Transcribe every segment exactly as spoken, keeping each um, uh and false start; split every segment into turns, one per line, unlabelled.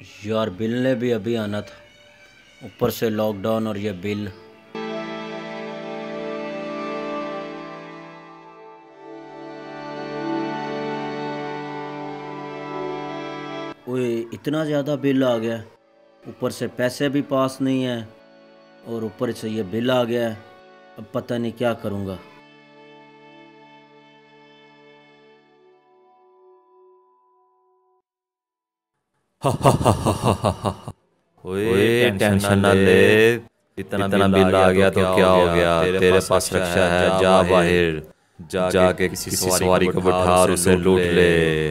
यार बिल ने भी अभी आना था, ऊपर से लॉकडाउन और ये बिल। ओए इतना ज़्यादा बिल आ गया, ऊपर से पैसे भी पास नहीं है और ऊपर से ये बिल आ गया है। अब पता नहीं क्या करूँगा।
ओए टेंशन ना ले, इतना बिल आ गया तो क्या हो गया। तेरे पास रक्षा है, जा बाहर जाके किसी सवारी को बिठा और उसे लूट ले।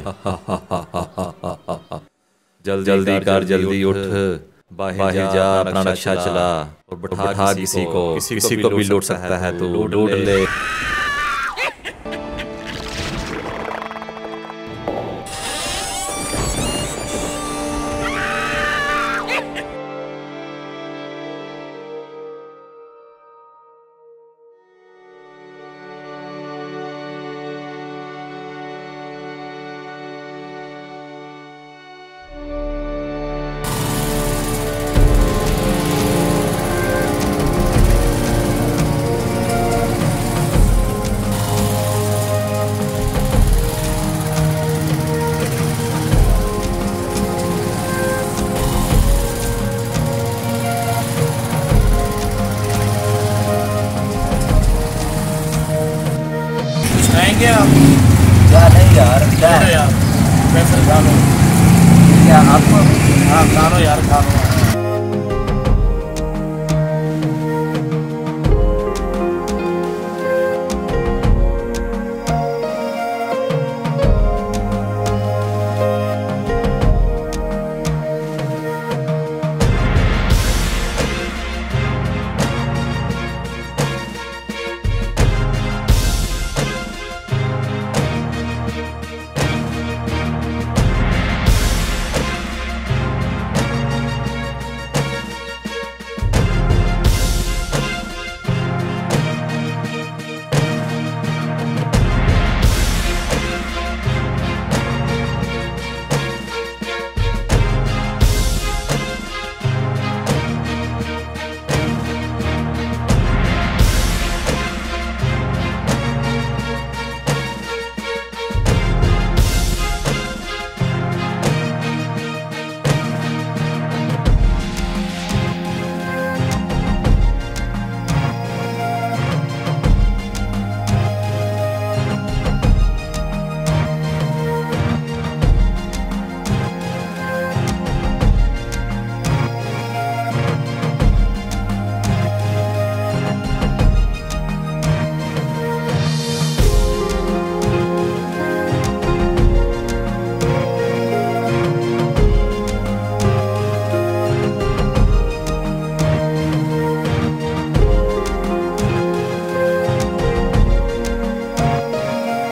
जल्दी जल्दी कर, जल्दी उठ, बाहर जा, अपना रक्षा चला और बिठा किसी को किसी को भी लूट सकता है तू, लूट ले।
आएंगे आप?
क्या नहीं यार, क्या
यार पैसे खा लो।
क्या आपको?
हाँ खा लो यार, खा लो।